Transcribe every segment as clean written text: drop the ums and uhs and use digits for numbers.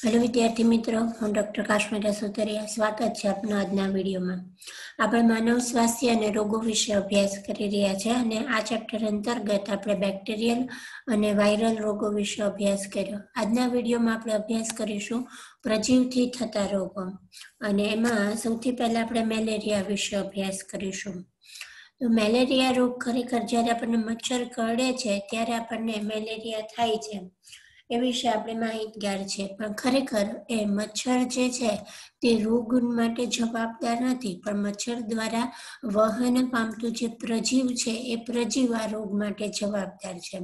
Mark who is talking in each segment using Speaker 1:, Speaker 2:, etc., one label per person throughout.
Speaker 1: Hello विद्यार्थी मित्रों, हूँ डॉक्टर काश्मीरा सुतरिया। स्वागत है आपनो आजना विडियो में। આપણે માનવ સ્વાસ્થ્ય અને રોગો વિશે અભ્યાસ કરી રહ્યા છે અને આ ચેપ્ટર અંતર્ગત આપણે બેક્ટેરિયલ અને વાયરલ રોગો વિશે અભ્યાસ કર્યો। આજના વિડીયોમાં આપણે અભ્યાસ કરીશું પ્રજીવથી થતા રોગો અને એમાં સૌથી પહેલા આપણે મેલેરિયા વિશે અભ્યાસ કરીશું। તો મેલેરિયા રોગ ખરેખર જ્યારે આપણને મચ્છર કરડે છે ત્યારે આપણને મેલેરિયા થાય છે એ વિશે આપણે માહિતગાર છે, પણ ખરેખર એ મચ્છર જે છે તે રોગ માટે જવાબદાર નથી, પણ મચ્છર દ્વારા વહન પામતું જે પ્રજીવ છે એ પ્રજીવ આ રોગ માટે જવાબદાર છે।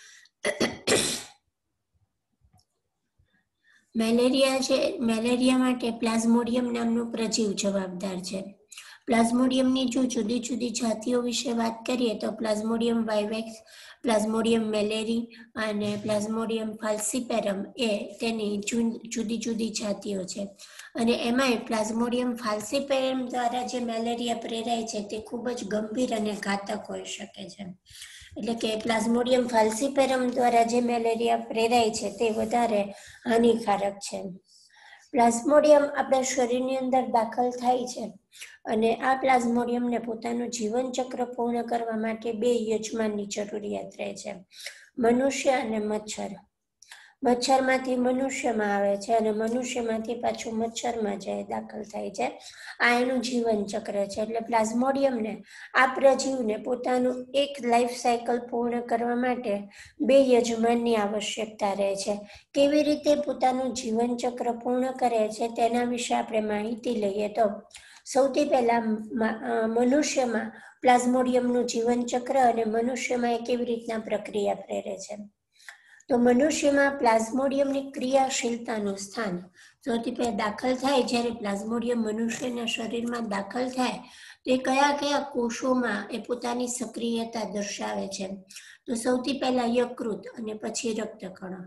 Speaker 1: મેલેરિયા માટે પ્લાઝ્મોડિયમ નામનું પ્રજીવ જવાબદાર છે। પ્લાઝ્મોડિયમની જો જુદી જુદી જાતિઓ વિશે વાત કરીએ તો પ્લાઝ્મોડિયમ વાઇવેક્સ, પ્લાઝ્મોડિયમ મેલેરી અને પ્લાઝ્મોડિયમ ફાલ્સીપેરમ એ તેની જુદી જુદી જાતિઓ છે અને એમાંય પ્લાઝ્મોડિયમ ફાલ્સીપેરમ દ્વારા જે મેલેરિયા પ્રેરાય છે તે ખૂબ જ ગંભીર અને ઘાતક હોઈ શકે છે। એટલે કે પ્લાઝ્મોડિયમ ફાલ્સીપેરમ દ્વારા જે મેલેરિયા પ્રેરાય છે તે વધારે હાનિકારક છે। પ્લાઝ્મોડિયમ આપણા શરીરની અંદર દાખલ થાય છે અને આ પ્લાઝ્મોડિયમને પોતાનું જીવન ચક્ર પૂર્ણ કરવા માટે બે યજમાનની જરૂરિયાત રહે છે, મનુષ્ય અને મચ્છર। મચ્છરમાંથી મનુષ્યમાં આવે છે અને મનુષ્યમાંથી પાછું મચ્છરમાં જાય દાખલ થાય છે। આ એનું જીવન ચક્ર છે। એટલે પ્લાઝ્મોડિયમને આ પ્રજીવને પોતાનું એક લાઈફ સાયકલ પૂર્ણ કરવા માટે બે યજમાનની આવશ્યકતા રહે છે। કેવી રીતે પોતાનું જીવન ચક્ર પૂર્ણ કરે છે તેના વિશે આપણે માહિતી લઈએ તો સૌથી પહેલા મનુષ્યમાં પ્લાઝ્મોડિયમનું જીવન ચક્ર અને મનુષ્યમાં એ કેવી રીતના પ્રક્રિયા પ્રેરે છે। તો મનુષ્યમાં પ્લાઝ્મોડિયમની ક્રિયાશીલતાનું સ્થાન સૌથી પહેલા દાખલ થાય, જ્યારે પ્લાઝ્મોડિયમ મનુષ્યના શરીરમાં દાખલ થાય તો એ કયા કયા કોષોમાં એ પોતાની સક્રિયતા દર્શાવે છે। તો સૌથી પહેલા યકૃત અને પછી રક્તકણો।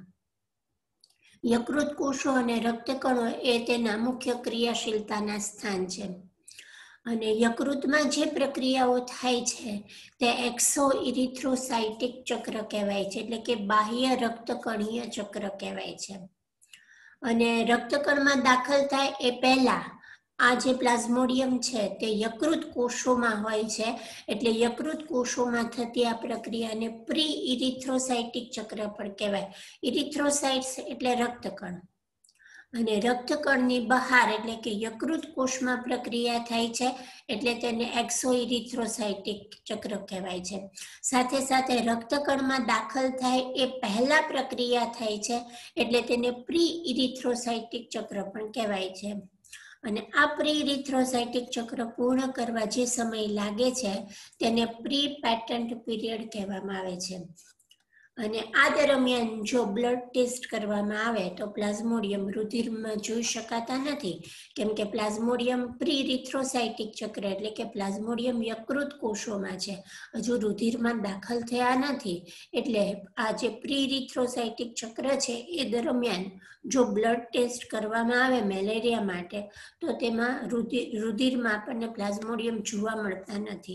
Speaker 1: યકૃત કોષો અને રક્તકણો એ તેના મુખ્ય ક્રિયાશીલતાના સ્થાન છે અને યકૃતમાં જે પ્રક્રિયાઓ થાય છે તે એક્સો ઇરિથ્રોસાઇટિક ચક્ર કહેવાય છે, એટલે કે બાહ્ય રક્તકણીય ચક્ર કહેવાય છે। અને રક્તકણમાં દાખલ થાય એ પહેલા આ જે પ્લાઝ્મોડિયમ છે તે યકૃત કોષોમાં હોય છે, એટલે યકૃત કોષોમાં થતી આ પ્રક્રિયાને પ્રી ઇરિથ્રોસાઇટિક ચક્ર પણ કહેવાય। ઇરિથ્રોસાઇટ્સ એટલે રક્તકણ અને રક્તકણની બહાર એટલે કે યકૃત કોષમાં પ્રક્રિયા થાય છે એટલે તેને એક્સો ઇરિથ્રોસાઇટિક ચક્ર કહેવાય છે। સાથે સાથે રક્તકણમાં દાખલ થાય એ પહેલા પ્રક્રિયા થાય છે એટલે તેને પ્રી ઇરિથ્રોસાઇટિક ચક્ર પણ કહેવાય છે અને આ પ્રી ઇરિથ્રોસાઇટિક ચક્ર પૂર્ણ કરવા જે સમય લાગે છે તેને પ્રી પેટન્ટ પીરિયડ કહેવામાં આવે છે। અને આ દરમિયાન જો બ્લડ ટેસ્ટ કરવામાં આવે તો પ્લાઝ્મોડિયમ રુધિરમાં જોઈ શકાતા નથી, કેમ કે પ્લાઝ્મોડિયમ પ્રી ઇરિથ્રોસાઇટિક ચક્ર એટલે કે પ્લાઝ્મોડિયમ યકૃત કોષોમાં છે, હજુ રુધિરમાં દાખલ થયા નથી। એટલે આ જે પ્રી ઇરિથ્રોસાઇટિક ચક્ર છે એ દરમિયાન જો બ્લડ ટેસ્ટ કરવામાં આવે મેલેરિયા માટે તો તેમાં રુધિરમાં આપણને પ્લાઝ્મોડિયમ જોવા મળતા નથી।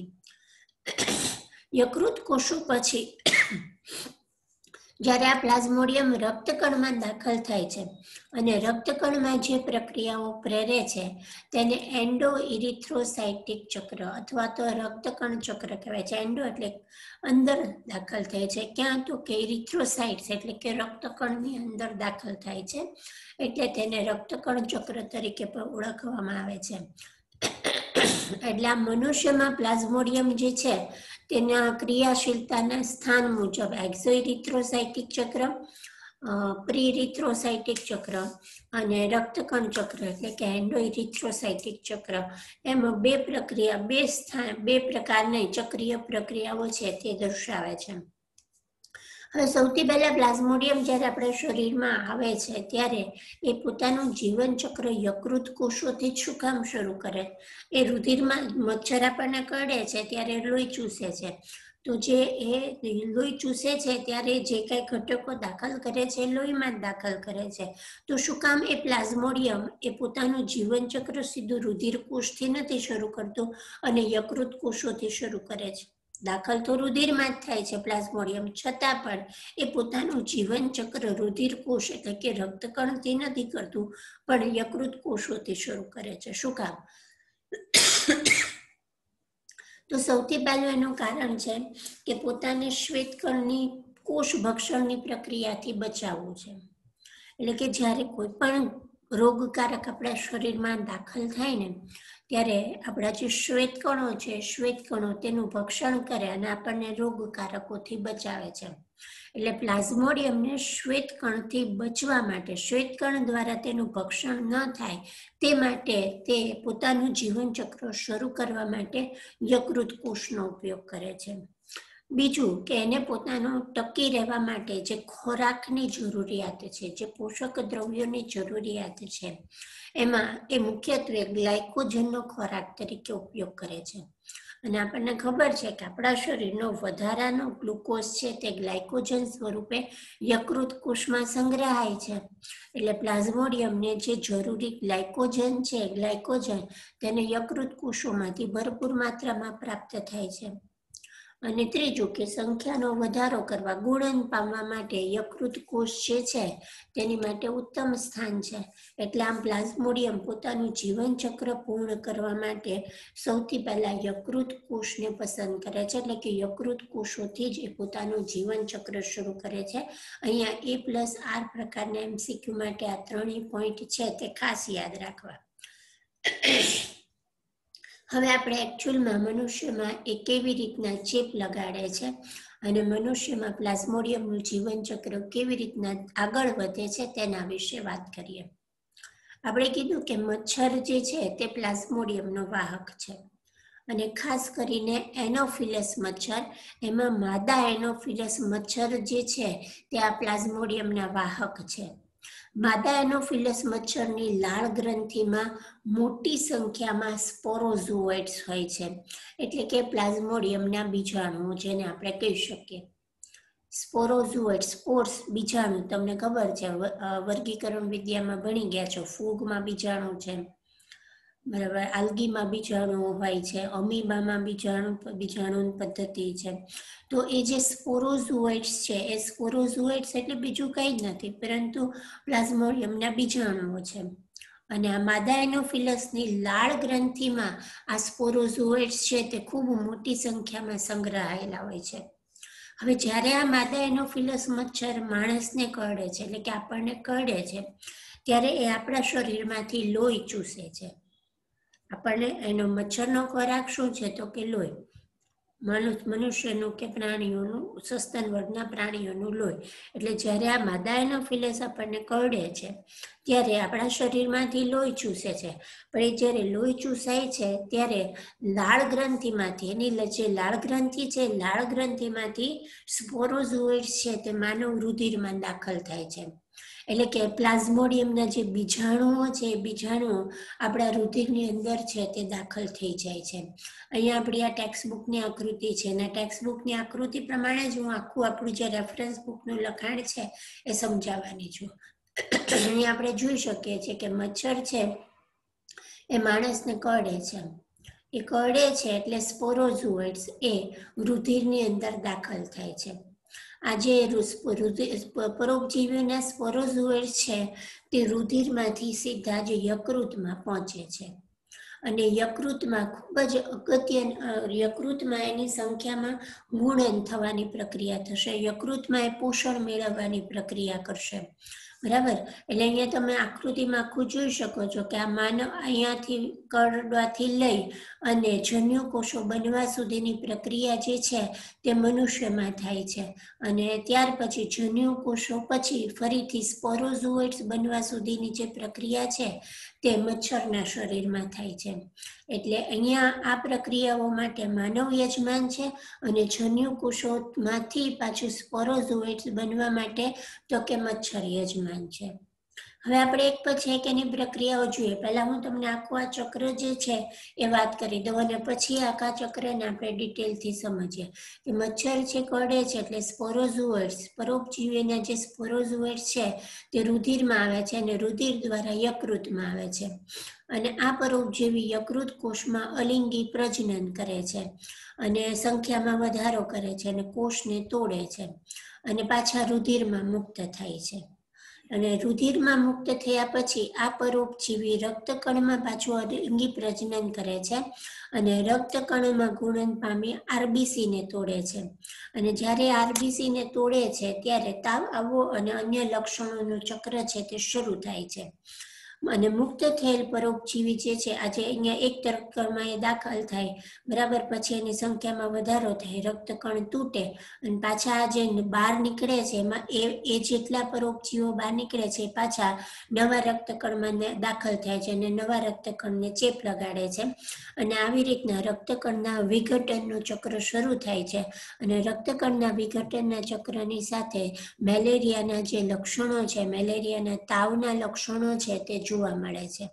Speaker 1: યકૃત કોષો પછી જ્યારે આ પ્લાઝ્મોડિયમ રક્તકણમાં દાખલ થાય છે અને રક્તકણમાં જે પ્રક્રિયાઓ પ્રેરે છે તેને એન્ડો ઇરિથ્રોસાઇટિક ચક્ર અથવા તો રક્તકણ ચક્ર કહેવાય છે। એન્ડો એટલે અંદર દાખલ થાય છે, ક્યાં તો કે ઇરિથ્રોસાઇટ્સ એટલે કે રક્તકણની અંદર દાખલ થાય છે એટલે તેને રક્તકણ ચક્ર તરીકે પણ ઓળખવામાં આવે છે। એટલે આ મનુષ્યમાં પ્લાઝ્મોડિયમ જે છે તેના ક્રિયાશીલતાના સ્થાન મુજબ એક્સો ઇરિથ્રોસાઇટિક ચક્ર, પ્રી ઇરિથ્રોસાઇટિક ચક્ર અને રક્તકણ ચક્ર એટલે કે એન્ડો ઇરિથ્રોસાઇટિક ચક્ર એમ બે પ્રકારની ચક્રીય પ્રક્રિયાઓ છે તે દર્શાવે છે। હવે સૌથી પહેલા પ્લાઝ્મોડિયમ જ્યારે આપણા શરીરમાં આવે છે ત્યારે એ પોતાનું જીવન ચક્ર યકૃત કોષોથી જ શું કામ શરૂ કરે? એ રુધિરમાં મચ્છર આપણને કરડે છે ત્યારે લોહી ચૂસે છે, તો જે એ લોહી ચૂસે છે ત્યારે જે કઈ ઘટકો દાખલ કરે છે એ લોહીમાં જ દાખલ કરે છે। તો શું કામ એ પ્લાઝ્મોડિયમ એ પોતાનું જીવન ચક્ર સીધું રુધિર કોષથી નથી શરૂ કરતું અને યકૃત કોષોથી શરૂ કરે છે? દાખલ તો રુધિરમાં જ થાય છે પ્લાઝ્મોડિયમ, છતાં પણ એ પોતાનું જીવન ચક્ર રુધિર કોષ એટલે કે રક્તકણથી નથી કરતું, પણ યકૃત કોષોથી શરૂ કરે છે. શું કામ? તો સૌથી પહેલું એનું કારણ છે કે પોતાને શ્વેતકણની કોષ ભક્ષણની પ્રક્રિયાથી બચાવવું છે. એટલે કે જ્યારે કોઈ પણ રોગકારક આપણા શરીરમાં દાખલ થાય ને ત્યારે આપણા જે શ્વેતકણો છે, શ્વેતકણો તેનું ભક્ષણ કરે અને આપણને રોગકારકોથી બચાવે છે. એટલે પ્લાઝ્મોડિયમને શ્વેતકણથી બચવા માટે, શ્વેતકણ દ્વારા તેનું ભક્ષણ ન થાય તે માટે તે પોતાનું જીવન ચક્ર શરૂ કરવા માટે યકૃત કોષનો ઉપયોગ કરે છે. બીજું કે એને પોતાનું ટકી રહેવા માટે જે ખોરાકની જરૂરિયાત છે, જે પોષક દ્રવ્યોની જરૂરિયાત છે, એમાં એ મુખ્યત્વે ગ્લાયકોજનનો ખોરાક તરીકે ઉપયોગ કરે છે. અને આપણને ખબર છે કે આપણા શરીરનો વધારાનો ગ્લુકોઝ છે તે ગ્લાયકોજન સ્વરૂપે યકૃત કોષમાં સંગ્રહાય છે. એટલે પ્લાઝ્મોડિયમને જે જરૂરી ગ્લાયકોજન તેને યકૃત કોષોમાંથી ભરપૂર માત્રામાં પ્રાપ્ત થાય છે. અને ત્રીજું કે સંખ્યાનો વધારો કરવા, ગુણન પામવા માટે યકૃત કોષ જે છે તેની માટે ઉત્તમ સ્થાન છે. એટલે આમ પ્લાઝ્મોડિયમ પોતાનું જીવન ચક્ર પૂર્ણ કરવા માટે સૌથી પહેલા યકૃત કોષને પસંદ કરે છે. એટલે કે યકૃત કોષોથી જ એ પોતાનું જીવન ચક્ર શરૂ કરે છે. અહીંયા A+R પ્રકારના MCQ માટે આ ત્રણેય પોઈન્ટ છે તે ખાસ યાદ રાખવા. હવે આપણે એકચ્યુઅલમાં મનુષ્યમાં એ કેવી રીતના ચેપ લગાડે છે અને મનુષ્યમાં પ્લાઝ્મોડિયમનું જીવન ચક્ર કેવી રીતના આગળ વધે છે તેના વિશે વાત કરીએ. આપણે કીધું કે મચ્છર જે છે તે પ્લાઝ્મોડિયમનો વાહક છે અને ખાસ કરીને એનોફિલસ મચ્છર, એમાં માદા એનોફિલસ મચ્છર જે છે તે આ પ્લાઝ્મોડિયમના વાહક છે. માદા એનોફિલસ મચ્છરની લાળ ગ્રંથિમાં મોટી સંખ્યામાં સ્પોરોઝોઇટ્સ હોય છે. એટલે કે પ્લાઝ્મોડિયમના બીજાણુઓ, જેને આપણે કહી શકીએ સ્પોરોઝોઇટ્સ. સ્પોર્સ બીજાણુ, તમને ખબર છે, વર્ગીકરણ વિદ્યામાં ભણી ગયા છો. ફૂગમાં બીજાણુ છે, બરાબર, આલ્ગીમાં બીજાણુઓ હોય છે, અમીબામાં બીજાણુ પદ્ધતિ છે. તો એ જે સ્પોરોઝોઇટ્સ છે, એ સ્પોરોઝોઇટ્સ એટલે બીજું કંઈ જ નથી પરંતુ પ્લાઝ્મોડિયમના બીજાણુઓ છે. અને આ માદા એનોફિલસની લાળ ગ્રંથિમાં આ સ્પોરોઝોઇટ્સ છે તે ખૂબ મોટી સંખ્યામાં સંગ્રહાયેલા હોય છે. હવે જ્યારે આ માદા એનોફિલસ મચ્છર માણસને કરડે છે, એટલે કે આપણને કરડે છે, ત્યારે એ આપણા શરીરમાંથી લોહી ચૂસે છે. આપણને એનો મચ્છરનો ખોરાક શું છે તો કે લોહી. મનુષ્યનું કે પ્રાણીઓનું, સસ્તન વર્ગના પ્રાણીઓનું લોહી. એટલે જ્યારે આ માદા એનોફિલસ આપણને કરડે છે ત્યારે આપણા શરીરમાંથી લોહી ચૂસે છે. પણ એ જ્યારે લોહી ચૂસાય છે ત્યારે લાળ ગ્રંથિમાંથી, એની જે લાળ ગ્રંથિ છે, લાળ ગ્રંથિમાંથી સ્પોરોઝોઇટ્સ છે તે માનવ રુધિરમાં દાખલ થાય છે. એટલે કે પ્લાઝ્મોડિયમના જે બીજાણુઓ છે, એ બીજાણુઓ આપણા રુધિરની અંદર છે તે દાખલ થઈ જાય છે. અહીંયા આપણી આ ટેક્સ્ટબુકની આકૃતિ છે અને ટેક્સ્ટબુકની આકૃતિ પ્રમાણે જ હું આખું આપણું જે રેફરન્સ બુકનું લખાણ છે એ સમજાવવાની છું. અહીંયા આપણે જોઈ શકીએ છીએ કે મચ્છર છે એ માણસને કરડે છે. એ કરડે છે એટલે સ્પોરોઝોઇટ્સ એ રુધિરની અંદર દાખલ થાય છે. આ જે પરોપજીવીઓના સ્પોરોઝોઇટ્સ છે તે રુધિરમાંથી સીધા જ યકૃતમાં પહોંચે છે અને યકૃતમાં ખૂબ જ યકૃતમાં એની સંખ્યામાં ગુણન થવાની પ્રક્રિયા થશે. યકૃતમાં એ પોષણ મેળવવાની પ્રક્રિયા કરશે. બરાબર. એટલે અહીંયા તમે આકૃતિમાં આખું જોઈ શકો છો કે આ માનવ અહીંયાથી કરડવાથી લઈ અને જન્યુ કોષો બનવા સુધીની પ્રક્રિયા જે છે તે મનુષ્યમાં થાય છે અને ત્યાર પછી જન્યુ કોષો પછી ફરીથી સ્પોરોઝોઇટ્સ બનવા સુધીની જે પ્રક્રિયા છે તે મચ્છરના શરીરમાં થાય છે. એટલે અહીંયા આ પ્રક્રિયાઓ માટે માનવ યજમાન છે અને જન્યુ કોષોમાંથી પાછું સ્પોરોઝોઇટ્સ બનવા માટે તો કે મચ્છર યજમાન છે. હવે આપણે એક પછી એક એની પ્રક્રિયાઓ જોઈએ. પહેલા હું તમને આખું આ ચક્ર જે છે એ વાત કરી દઉં અને પછી આખા ચક્રને આપણે ડિટેલથી સમજીએ કે મચ્છર છે કરડે છે એટલે સ્પોરોઝોઇટ્સ, પરોપજીવીના જે સ્પોરોઝોઇટ્સ છે તે રુધિરમાં આવે છે અને રુધિર દ્વારા યકૃતમાં આવે છે અને આ પરોપજીવી યકૃત કોષમાં અલિંગી પ્રજનન કરે છે અને સંખ્યામાં વધારો કરે છે અને કોષને તોડે છે અને પાછા રુધિરમાં મુક્ત થાય છે. અને રુધિરમાં મુક્ત થયા પછી આ પરોપજીવી રક્તકણમાં પાછું અલિંગી પ્રજનન કરે છે અને રક્તકણમાં ગુણન પામી આરબીસીને તોડે છે અને જ્યારે આરબીસીને તોડે છે ત્યારે તાવ આવવો અને અન્ય લક્ષણોનું ચક્ર છે તે શરૂ થાય છે. અને મુક્ત થયેલ પરોપજીવી જે છે આજે અહીંયા એક તરફમાં એ દાખલ થાય બરાબર, પછી એની સંખ્યામાં વધારો થાય, રક્તકણ તૂટે અને પાછા જે બહાર નીકળે છે એમાં એ જેટલા પરોપજીવો બહાર નીકળે છે પાછા નવા રક્તકણમાં દાખલ થાય છે અને નવા રક્તકણને ચેપ લગાડે છે અને આવી રીતના રક્તકણના વિઘટનનું ચક્ર શરૂ થાય છે અને રક્તકણના વિઘટનના ચક્રની સાથે મેલેરિયાના જે લક્ષણો છે, મેલેરિયાના તાવના લક્ષણો છે તે જોવા મળે છે.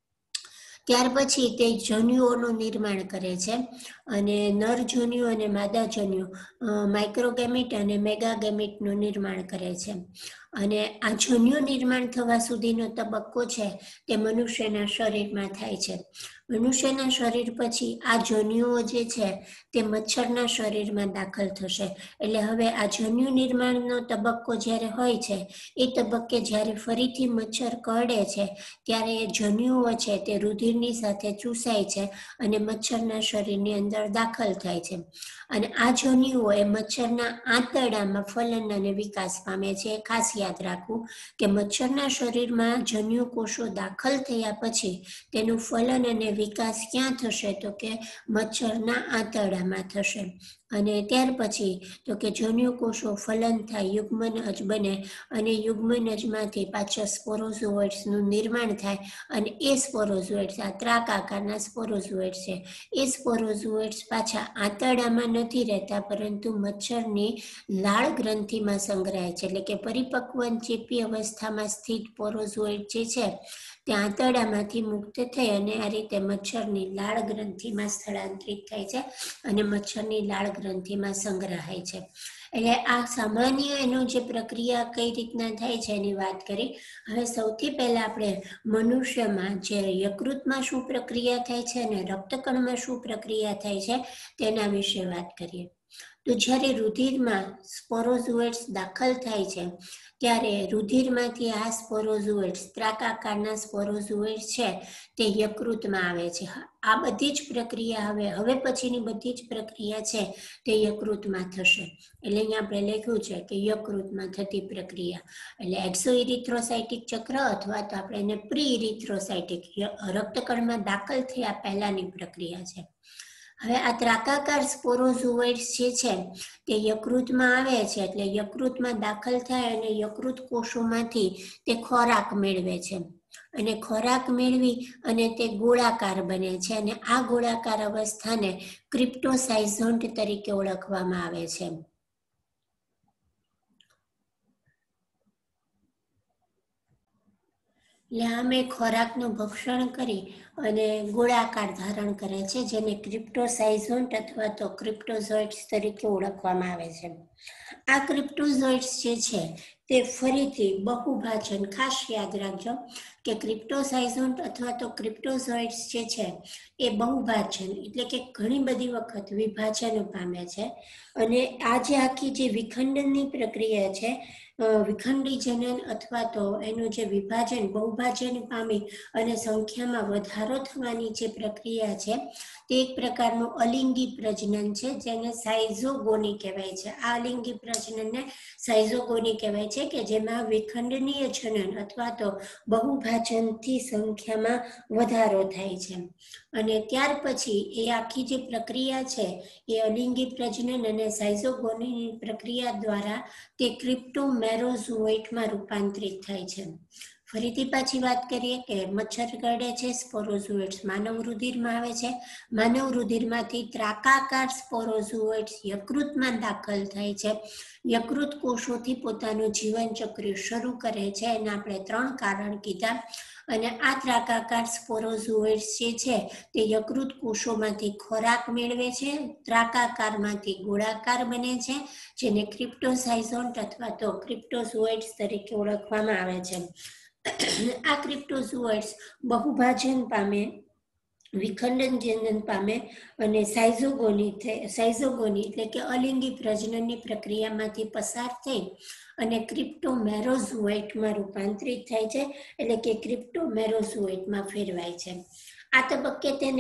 Speaker 1: ત્યાર પછી તે જન્યુઓનું નિર્માણ કરે છે અને નર જન્યુ અને માદા જન્યુ, માઇક્રોગેમિટ અને મેગાગેમિટનું નિર્માણ કરે છે અને આ જન્યુ નિર્માણ થવા સુધીનો તબક્કો છે તે મનુષ્યના શરીરમાં થાય છે. મનુષ્યના શરીર પછી આ જન્યુઓ જે છે તે મચ્છરના શરીરમાં દાખલ થશે. એટલે હવે આ જન્યુ નિર્માણનો તબક્કો જ્યારે હોય છે એ તબક્કે જ્યારે ફરીથી મચ્છર કરડે છે ત્યારે એ જન્યુઓ છે તે રુધિરની સાથે ચૂસાય છે અને મચ્છરના શરીરની અંદર દાખલ થાય છે અને આ જન્યુઓ એ મચ્છરના આંતરડામાં ફલન અને વિકાસ પામે છે. ખાસ યાદ રાખવું કે મચ્છરના શરીરમાં જન્યુ કોષો દાખલ થયા પછી તેનું ફલન અને વિકાસ ક્યાં થશે તો કે મચ્છરના આંતરડામાં થશે અને ત્યાર પછી તો કે જન્યુ કોષો ફલન થાય, યુગ્મનજ બને અને યુગ્મનજમાંથી પાછા સ્પોરોઝોઇટ્સનું નિર્માણ થાય અને એ સ્પોરોઝોઇટ્સ, આ ત્રાક આકારના સ્પોરોઝોઇટ્સ છે, એ સ્પોરોઝોઇટ્સ પાછા આંતરડામાં નથી રહેતા પરંતુ મચ્છરની લાળ ગ્રંથિમાં સંગ્રહાય છે. એટલે કે પરિપક્વ ચેપી અવસ્થામાં સ્થિત સ્પોરોઝોઇટ જે છે તે આંતરડામાંથી મુક્ત થઈ અને આ રીતે મચ્છરની લાળ ગ્રંથિમાં સ્થળાંતરિત થાય છે અને મચ્છરની લાળ ગ્રંથિમાં સંગ્રહાય છે. એટલે આ સામાન્ય એનો જે પ્રક્રિયા કઈ રીતના થાય છે એની વાત કરી. હવે સૌથી પહેલા આપણે મનુષ્યમાં જે યકૃતમાં શું પ્રક્રિયા થાય છે અને રક્તકણમાં શું પ્રક્રિયા થાય છે તેના વિશે વાત કરીએ. તો જ્યારે રુધિરમાં સ્પોરોઝોઇટ્સ દાખલ થાય છે ત્યારે રુધિરમાંથી આ સ્પોરોઝોઇટ્સ, ત્રાક આકારના સ્પોરોઝોઇટ્સ છે તે યકૃતમાં આવે છે. આ બધી જ પ્રક્રિયા હવે પછીની બધી જ પ્રક્રિયા છે તે યકૃતમાં થશે. એટલે અહીંયા આપણે લખ્યું છે કે યકૃતમાં થતી પ્રક્રિયા એટલે એક્સો ઇરિથ્રોસાઇટિક ચક્ર અથવા તો આપણે એને પ્રી ઇરિથ્રોસાઇટિક, રક્તકણમાં દાખલ થયા પહેલાની પ્રક્રિયા છે. હવે આ ત્રાકાકાર સ્પોરોઝોઇટ્સ જે છે તે યકૃતમાં આવે છે એટલે યકૃતમાં દાખલ થાય અને યકૃત કોષોમાંથી તે ખોરાક મેળવે છે અને ખોરાક મેળવી અને તે ગોળાકાર બને છે અને આ ગોળાકાર અવસ્થાને ક્રિપ્ટોસાઇઝોન્ટ તરીકે ઓળખવામાં આવે છે. એટલે આમે ખોરાકનું ભક્ષણ કરી અને ગોળાકાર ધારણ કરે છે જેને ક્રિપ્ટોસાઇઝોન્ટ અથવા તો ક્રિપ્ટોઝોઇટ્સ તરીકે ઓળખવામાં આવે છે. આ ક્રિપ્ટોઝોઇટ્સ જે છે તે ફરીથી બહુભાજન, ખાસ યાદ રાખજો કે ક્રિપ્ટોસાઇઝોન્ટ અથવા તો ક્રિપ્ટોઝોઇટ્સ જે છે એ બહુભાજન એટલે કે ઘણી બધી વખત વિભાજન પામે છે અને આ જે આખી જે વિખંડનની પ્રક્રિયા છે, વિખંડી જનન અથવા તો એનું જે વિભાજન, બહુભાજન પામી અને સંખ્યામાં વધારો થવાની જે પ્રક્રિયા છે તે એક પ્રકારનું અલિંગી પ્રજનન છે જેને સાઇઝોગોની કહેવાય છે. આ અલિંગી પ્રજનનને સાઇઝોગોની કહેવાય છે કે જેમાં વિખંડનીય જનન અથવા તો બહુભાજનથી સંખ્યામાં વધારો થાય છે અને ત્યાર પછી એ આખી જે પ્રક્રિયા છે એ અલિંગી પ્રજનન અને સાઇઝોગોની પ્રક્રિયા દ્વારા તે ક્રિપ્ટોમેરોઝોઇટમાં રૂપાંતરિત થાય છે ફરીથી પાછી વાત કરીએ કે મચ્છર કરડે છે, સ્પોરોઝોઇટ્સ માનવ રુધિરમાં આવે છે, માનવ રુધિરમાંથી ત્રાકાકાર સ્પોરોઝોઇટ્સ યકૃતમાં દાખલ થાય છે, યકૃત કોષોથી પોતાનું જીવન ચક્ર શરૂ કરે છે. એને આપણે 3 કારણ કીધા. અને આ ત્રાકાકાર સ્પોરોઝોઇટ્સ જે છે તે યકૃત કોષોમાંથી ખોરાક મેળવે છે, ત્રાકાકારમાંથી ગોળાકાર બને છે, જેને ક્રિપ્ટોસાઇઝોન્ટ અથવા તો ક્રિપ્ટોઝોઇટ્સ તરીકે ઓળખવામાં આવે છે. આ ક્રિપ્ટોઝોઇટ્સ બહુભાજન પામે, વિખંડન પામે અને સાયઝોગોની એટલે કે અલિંગી પ્રજનનની પ્રક્રિયામાંથી પસાર થઈ અને ક્રિપ્ટોમેરોઝોઇટમાં રૂપાંતરિત થાય છે, એટલે કે ક્રિપ્ટોમેરોઝોઇટમાં ફેરવાય છે. આ તબક્કે તેને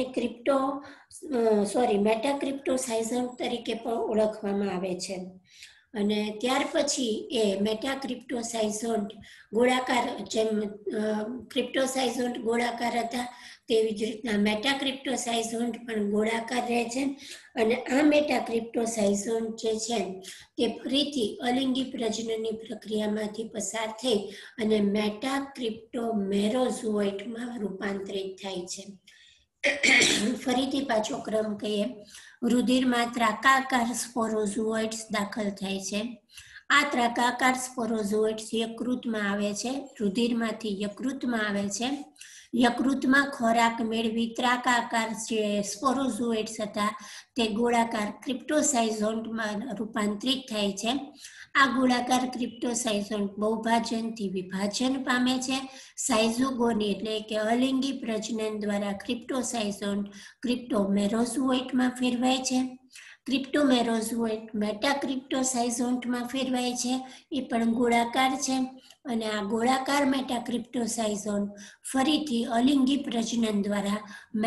Speaker 1: મેટાક્રિપ્ટોસાઇઝોન્ટ તરીકે પણ ઓળખવામાં આવે છે. અને ત્યાર પછી એ મેટાક્રિપ્ટોસાઇઝોન્ટ ગોળાકાર, જેમ ક્રિપ્ટોસાઇઝોન્ટ ગોળાકાર હતા તેવી જ રીતના મેટાક્રિપ્ટોસાઇઝોન્ટ પણ ગોળાકાર રહે છે. અને આ મેટાક્રિપ્ટોસાઇઝોન્ટ જે છે તે ફરીથી અલિંગી પ્રજનનની પ્રક્રિયામાંથી પસાર થઈ અને મેટાક્રિપ્ટોમેરોઝોઇટમાં રૂપાંતરિત થાય છે. ફરીથી પાછો ક્રમ કહીએ, રુધિરમાં ત્રાકાકાર સ્પોરોઝોઇટ્સ દાખલ થાય છે. આ ત્રાકાકાર સ્પોરોઝોઇટ્સ યકૃતમાં આવે છે, રુધિરમાંથી યકૃતમાં આવે છે. યકૃતમાં ખોરાક મેળવી ત્રાકાકાર જે સ્પોરોઝોઇટ્સ હતા તે ગોળાકાર ક્રિપ્ટોસાઇઝોન્ટમાં રૂપાંતરિત થાય છે. આ ગોળાકાર ક્રિપ્ટોસાઇઝોન્ટ બહુભાજનથી વિભાજન પામે છે. સાયઝોગોની એટલે કે અલિંગી પ્રજનન દ્વારા ક્રિપ્ટોસાઇઝોન્ટ ક્રિપ્ટોમેરોઝોઇટમાં ફેરવાય છે. ક્રિપ્ટોમેરોઝોઇટ મેટાક્રિપ્ટોસાઇઝોન્ટમાં ફેરવાય છે, એ પણ ગોળાકાર છે. અને આ ગોળાકાર મેટાક્રિપ્ટોસાઇઝોન્ટ ફરીથી અલિંગી પ્રજનન દ્વારા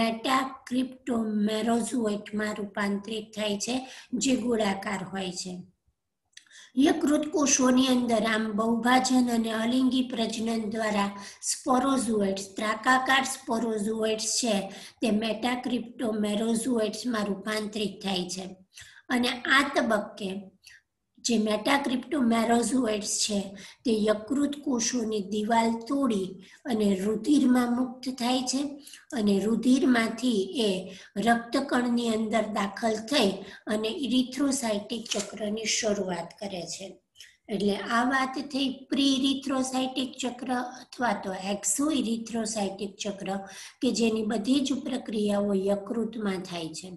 Speaker 1: મેટાક્રિપ્ટોમેરોઝોઇટમાં રૂપાંતરિત થાય છે, જે ગોળાકાર હોય છે. યકૃત કોષોની અંદર આમ બહુભાજન અને અલિંગી પ્રજનન દ્વારા સ્પોરોઝોઇટ્સ, ત્રાકાકાર સ્પોરોઝોઇટ્સ છે તે મેટાક્રિપ્ટોમેરોઝોઇટ્સમાં રૂપાંતરિત થાય છે. અને આ તબક્કે જે મેટાક્રિપ્ટોમેરોઝોઇટ્સ છે તે યકૃત કોષોની દિવાલ તોડી અને રુધિરમાં મુક્ત થાય છે. અને રુધિરમાંથી એ રક્તકણની અંદર દાખલ થઈ અને ઇરિથ્રોસાઇટિક ચક્રની શરૂઆત કરે છે. એટલે આ વાત થઈ પ્રી ઇરિથ્રોસાઇટિક ચક્ર અથવા તો એક્ઝો ઇરિથ્રોસાઇટિક ચક્ર, કે જેની બધી જ પ્રક્રિયાઓ યકૃતમાં થાય છે.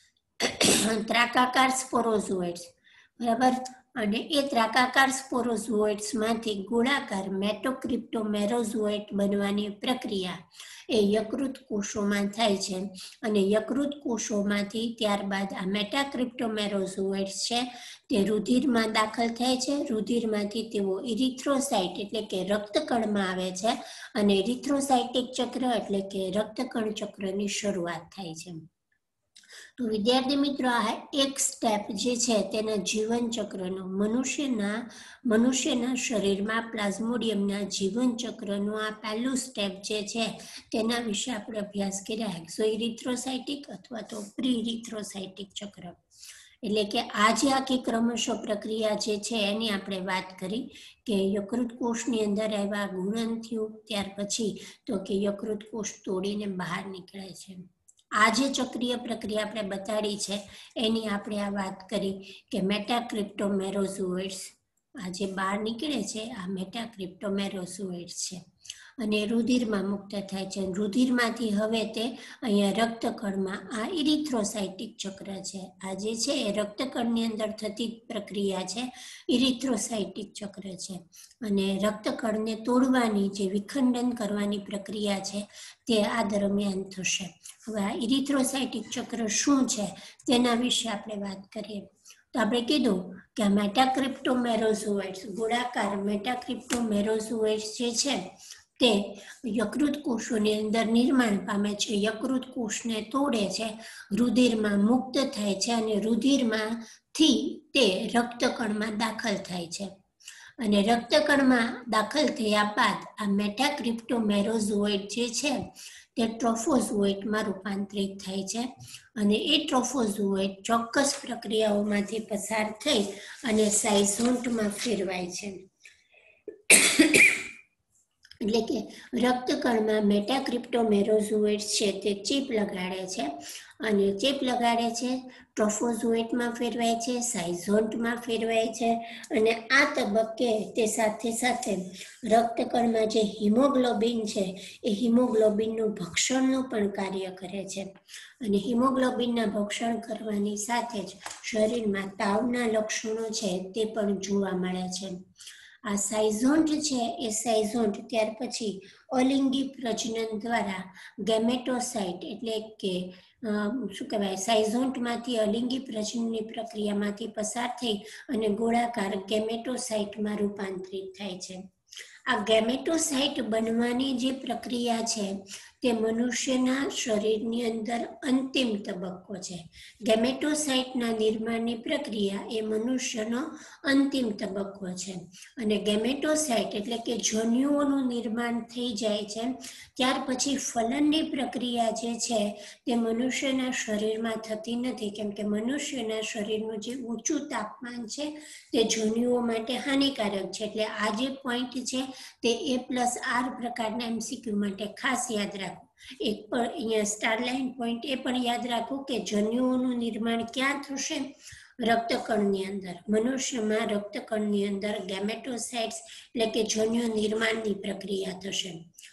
Speaker 1: ત્રાકાકાર સ્પોરોઝોઇટ્સ, બરાબર. અને એ ત્રાકાકાર સ્પોરોઝોઇટ્સમાંથી ગોળાકાર મેટાક્રિપ્ટોમેરોઝોઇટ બનવાની પ્રક્રિયા એ યકૃત કોષોમાં થાય છે. અને યકૃત કોષોમાંથી ત્યારબાદ આ મેટાક્રિપ્ટોમેરોઝોઇટ્સ છે તે રુધિરમાં દાખલ થાય છે. રુધિરમાંથી તેઓ ઇરિથ્રોસાઇટ એટલે કે રક્તકણમાં આવે છે. અને ઇરિથ્રોસાઇટિક ચક્ર એટલે કે રક્તકણ ચક્રની શરૂઆત થાય છે. તો વિદ્યાર્થી મિત્રો, આ એક સ્ટેપ જે છે તેના જીવન ચક્રનો, મનુષ્યના શરીરમાં પ્લાઝ્મોડિયમના જીવન ચક્રનું આ પહેલું સ્ટેપ જે છે તેના વિશે આપણે અભ્યાસ કર્યા, એક્ઝો ઇરિથ્રોસાઇટિક અથવા તો પ્રી ઇરિથ્રોસાઇટિક ચક્ર. એટલે કે આ જે આખી ક્રમશઃ પ્રક્રિયા જે છે એની આપણે વાત કરી કે યકૃત કોષની અંદર આવ્યા, ગુણન થયું, ત્યાર પછી તો કે યકૃત કોષ તોડીને બહાર નીકળે છે. આ જે ચક્રીય પ્રક્રિયા આપણે બતાડી છે એની આપણે આ વાત કરી કે મેટાક્રિપ્ટોમેરોઝોઇટ્સ આ જે બહાર નીકળે છે આ મેટાક્રિપ્ટોમેરોઝોઇટ્સ છે. અને રુધિરમાં મુક્ત થાય છે. રુધિરમાંથી હવે તે અહીંયા રક્તકણમાં આ ઇરિથ્રોસાઇટિક ચક્ર છે. આ જે છે એ રક્તકણની અંદર થતી પ્રક્રિયા છે, ઇરિથ્રોસાઇટિક ચક્ર છે. અને રક્તકણને તોડવાની જે વિખંડન કરવાની પ્રક્રિયા છે તે આ દરમિયાન થશે. હવે આ ઇરિથ્રોસાઇટિક ચક્ર શું છે તેના વિશે આપણે વાત કરીએ. તો આપણે કીધું કે આ મેટાક્રિપ્ટોમેરોઝોઇટ્સ, ગોળાકાર મેટાક્રિપ્ટોમેરોઝોઇટ્સ જે છે તે યકૃત કોષોની અંદર નિર્માણ પામે છે. યકૃત કોષને તોડે છે, રુધિરમાં મુક્ત થાય છે અને રુધિરમાંથી તે રક્તકણમાં દાખલ થાય છે. અને રક્તકણમાં દાખલ થયા બાદ આ મેટાક્રિપ્ટોમેરોઝોઇટ જે છે તે ટ્રોફોઝોઇટમાં રૂપાંતરિત થાય છે. અને એ ટ્રોફોઝોઇટ ચોક્કસ પ્રક્રિયાઓમાંથી પસાર થઈ અને સાયઝોન્ટમાં ફેરવાય છે. એટલે કે રક્તકણમાં મેટાક્રિપ્ટોમેરોઝોઇટ્સ છે તે ચીપ લગાડે છે અને ચીપ લગાડે છે, ટ્રોફોઝોઇટમાં ફેરવાય છે, સાયઝોન્ટમાં ફેરવાય છે અને આ તબક્કે તે સાથે સાથે રક્તકણમાં જે હિમોગ્લોબિન છે એ હિમોગ્લોબિનનું ભક્ષણનું પણ કાર્ય કરે છે અને હિમોગ્લોબિનના ભક્ષણ કરવાની સાથે જ શરીરમાં તાવના લક્ષણો છે તે પણ જોવા મળે છે. આ સાયઝોન્ટ છે એ સાયઝોન્ટ ત્યાર પછી અલિંગી પ્રજનન દ્વારા ગેમેટોસાઇટ એટલે કે શું કહેવાય સાયઝોન્ટમાંથી અલિંગી પ્રજનનની પ્રક્રિયામાંથી પસાર થઈ અને ગોળાકાર ગેમેટોસાઇટમાં રૂપાંતરિત થાય છે. આ ગેમેટોસાઇટ બનવાની જે પ્રક્રિયા છે તે મનુષ્યના શરીરની અંદર અંતિમ તબક્કો છે. ગેમેટોસાઇટના નિર્માણની પ્રક્રિયા એ મનુષ્યનો અંતિમ તબક્કો છે અને ગેમેટોસાઇટ એટલે કે જન્યુઓનું નિર્માણ થઈ જાય છે ત્યાર પછી ફલનની પ્રક્રિયા જે છે તે મનુષ્યના શરીરમાં થતી નથી, કેમ કે મનુષ્યના શરીરનું જે ઊંચું તાપમાન છે તે જન્યુઓ માટે હાનિકારક છે. એટલે આ જે પોઈન્ટ છે તે A+R પ્રકારના MCQ માટે ખાસ યાદ રાખો. એક પણ અહીંયા સ્ટારલાઇન પોઈન્ટ એ પણ યાદ રાખો કે જન્યુઓનું નિર્માણ ક્યાં થશે? રક્તકણની અંદર. મનુષ્યમાં રક્તકણની અંદર ગેમેટોસાઇટ્સ એટલે કે જન્યુ નિર્માણની પ્રક્રિયા થશે